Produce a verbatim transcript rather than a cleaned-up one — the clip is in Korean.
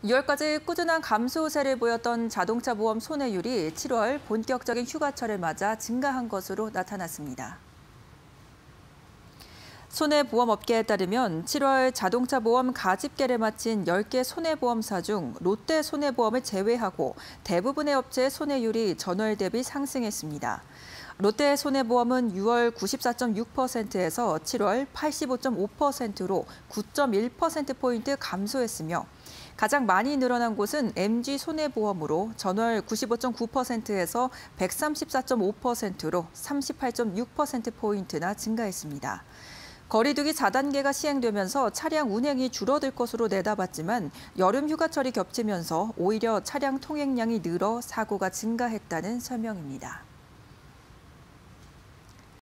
유월까지 꾸준한 감소 세를 보였던 자동차 보험 손해율이 칠월 본격적인 휴가철을 맞아 증가한 것으로 나타났습니다. 손해보험업계에 따르면 칠월 자동차 보험 가집계를 마친 열 개 손해보험사 중 롯데 손해보험을 제외하고 대부분의 업체의 손해율이 전월 대비 상승했습니다. 롯데 손해보험은 유월 구십사 점 육 퍼센트에서 칠월 팔십오 점 오 퍼센트로 구 점 일 퍼센트포인트 감소했으며 가장 많이 늘어난 곳은 엠지 손해보험으로 전월 구십오 점 구 퍼센트에서 백삼십사 점 오 퍼센트로 삼십팔 점 육 퍼센트포인트나 증가했습니다. 거리두기 사 단계가 시행되면서 차량 운행이 줄어들 것으로 내다봤지만 여름 휴가철이 겹치면서 오히려 차량 통행량이 늘어 사고가 증가했다는 설명입니다.